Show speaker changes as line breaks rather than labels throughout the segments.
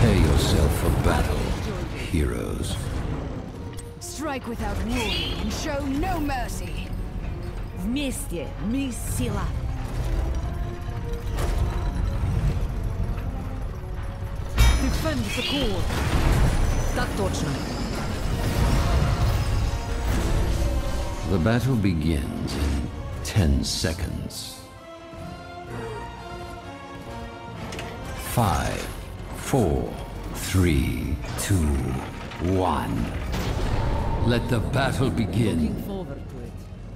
Prepare yourself for battle, heroes.
Strike without warning and show no mercy.
Вместе мы сила. Defend the core. Так точно.
The battle begins in 10 seconds. 5, 4, 3, 2, 1. Let the battle begin.
Looking forward to it.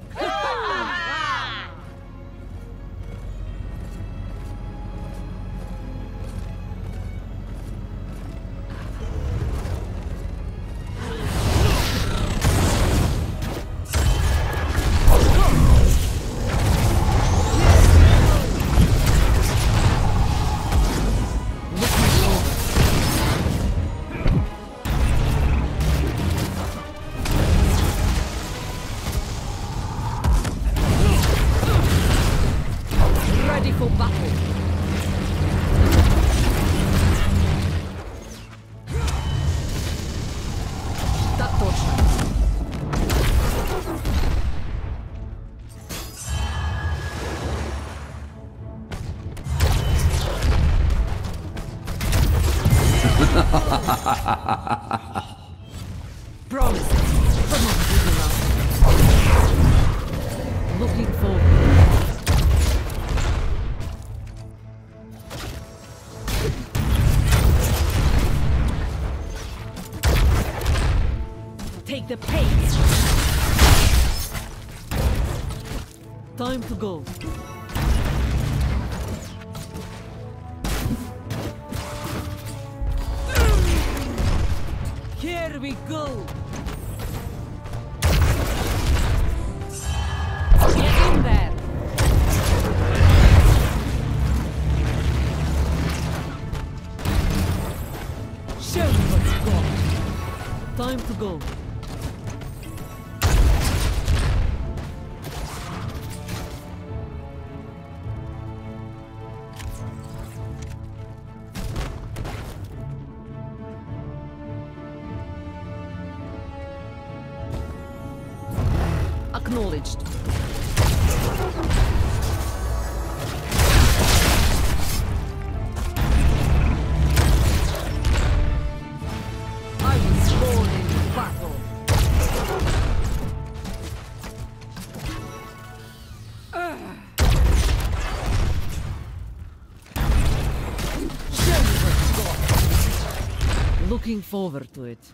Ready for battle. Так точно. Promise. Come on, good enough. Looking forward. Take the pace. Time to go. Here we go. Get in there. Show me what you got. Time to go. Acknowledged. I was born in battle. Show me what you got. Looking forward to it.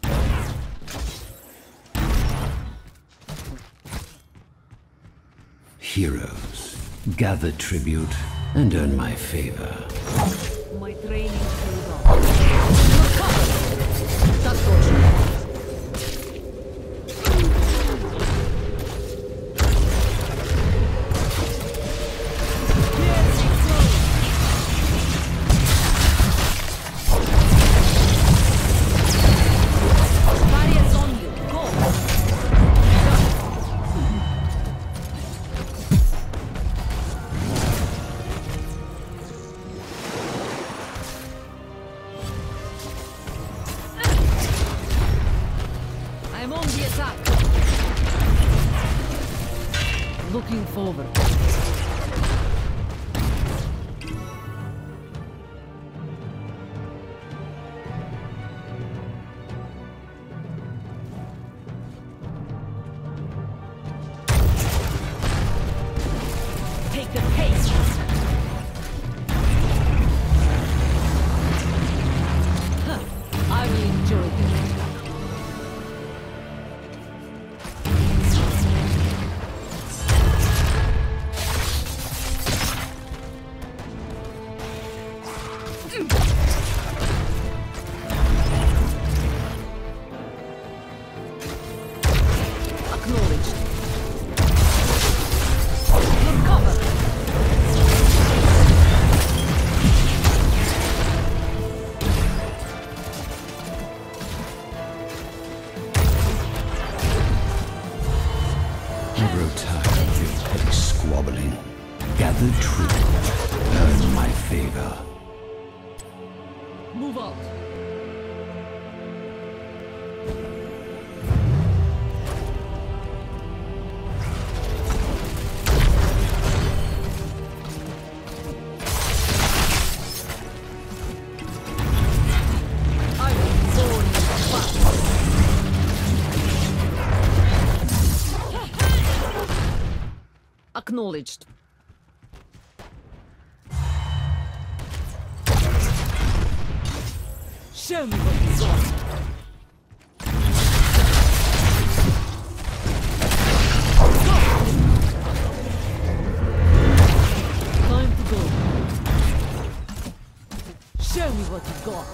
Heroes, gather tribute and earn my favor.
My training paid off. Так точно. Zarya's on you. Go. I'm on the attack. Looking forward. Take the pace. Huh. I will enjoy this. Move out. Acknowledged. Show me what is on. Time to go. Show me what you got.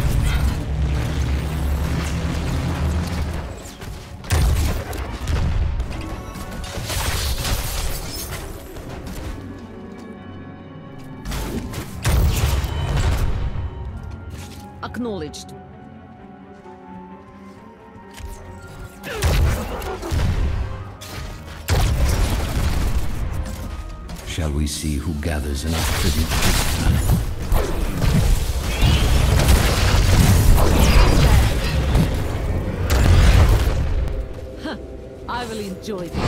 Acknowledged.
Shall we see who gathers enough tribute this time?
I will enjoy this.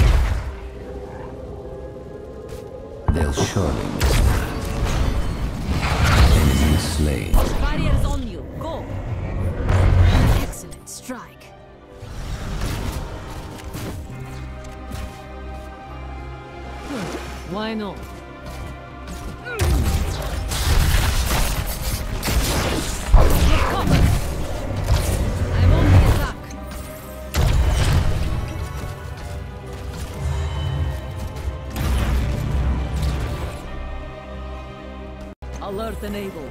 They'll surely miss that. Enemy slain.
Barriers on you. Go.
Excellent strike.
Why not? Get covered. I'm on the attack. Alert enabled.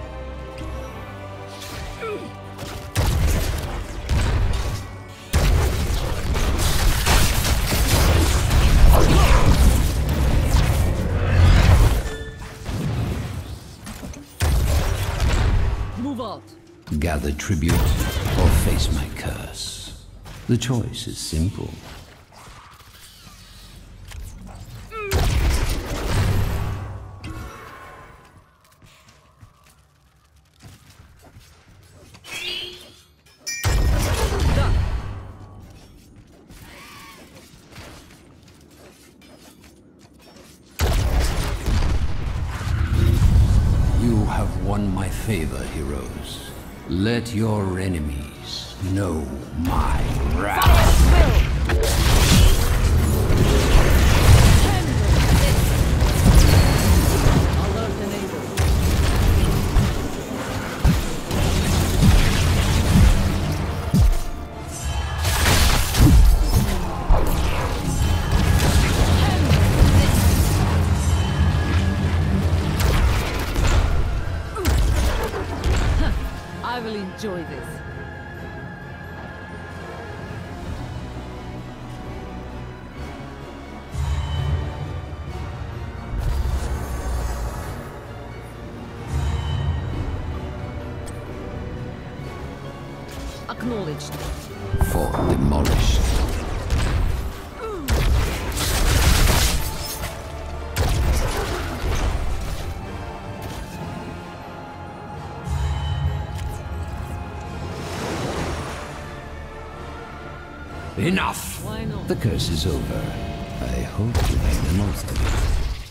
Move out.
Gather tribute or face my curse. The choice is simple.
Done.
You have won my favor, heroes. Let your enemies know my wrath.
Alert enabled. I will enjoy this. Acknowledged.
Fort demolished. Enough!
Why not?
The curse is over. I hope you make the most of it.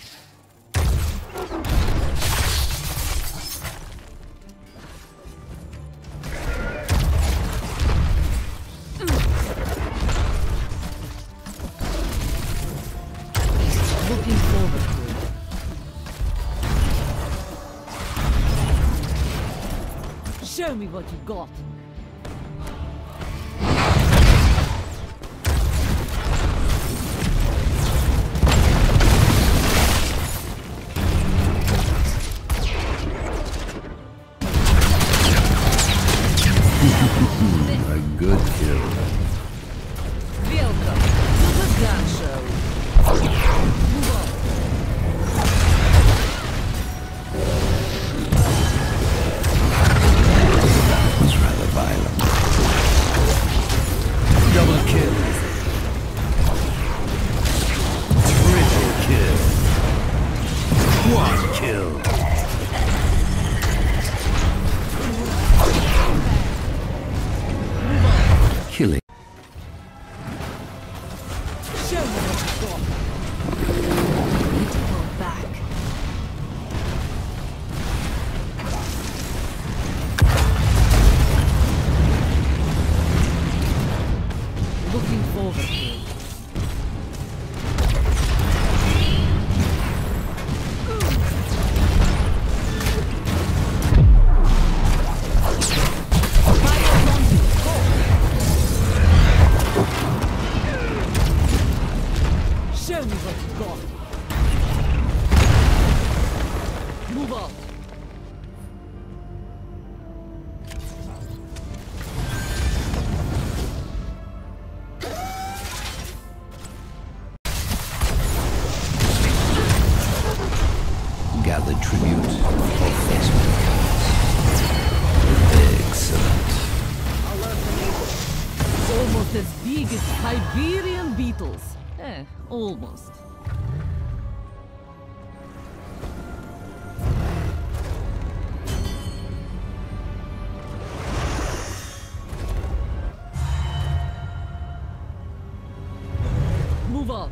Looking forward to it. Show me what you got.
A good kill.
Welcome to the gun show. Move on.
That was rather violent. Double kill. Triple kill. One kill.
Siberian beetles. Almost. Move out.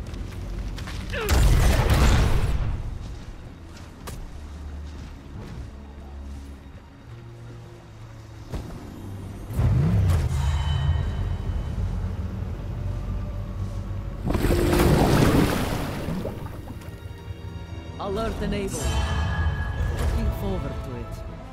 Alert enabled. Looking forward to it.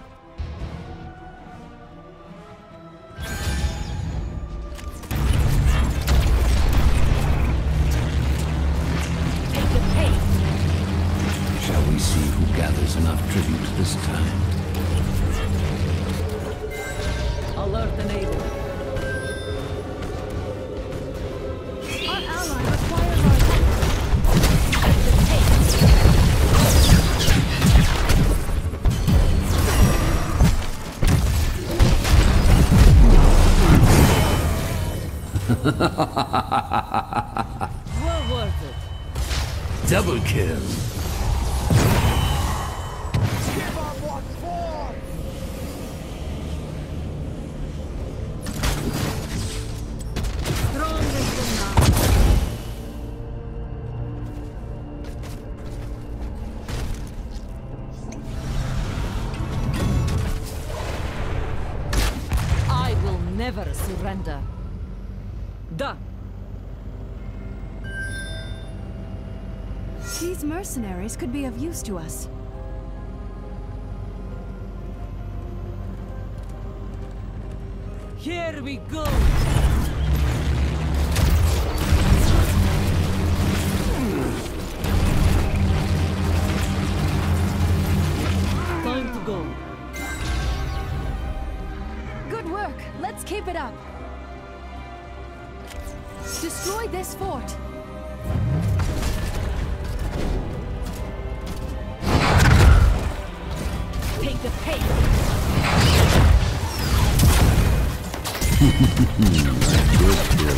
Take the pace.
Shall we see who gathers enough tribute this time?
Alert enabled.
Our ally requires our help. Take the pace.
Well worth it.
Double kill.
Strongest enough. I will never surrender. Da.
These mercenaries could be of use to us.
Here we go. Time to go.
Good work. Let's keep it up. Destroy this fort.
Take the pace.
Good kill.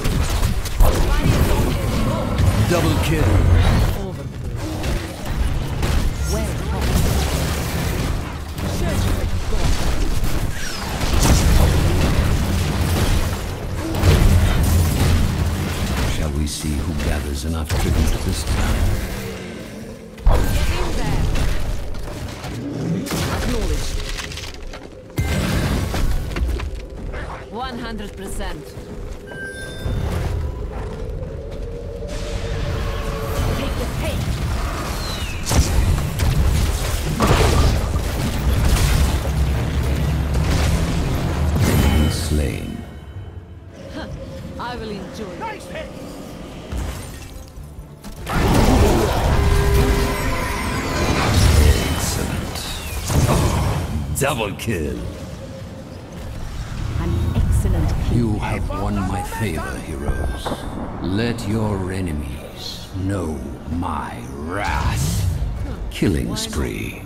Double kill.
Overkill. Well done. Surgery gone.
Shall we see who gathers enough tribute this time?
Get in there. Acknowledged. 100%. Take the pace.
Enemy slain.
I will enjoy it.
Nice hit!
Excellent. Double kill.
An excellent kill.
You have won my favor, heroes. Let your enemies know my wrath. Killing spree.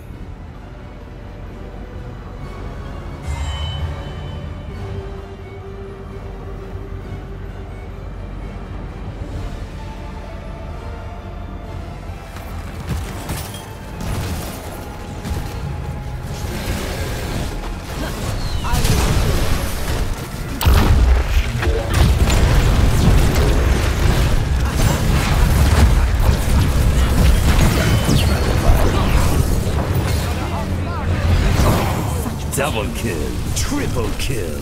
Double kill, triple kill,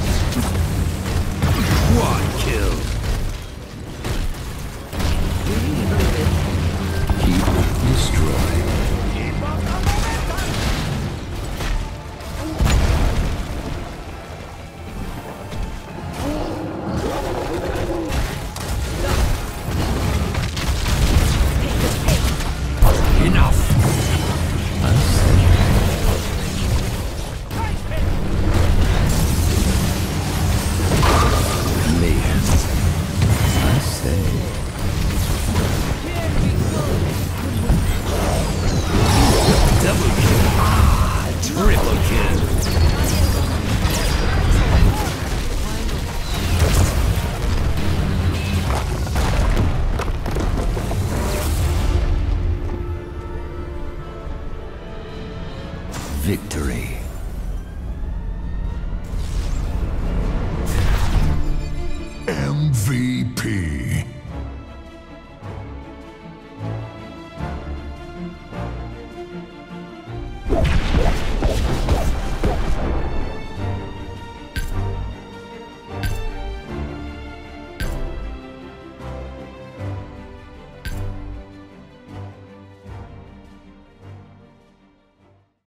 quad kill. Keep destroyed. Enough. I say. victory.
MVP.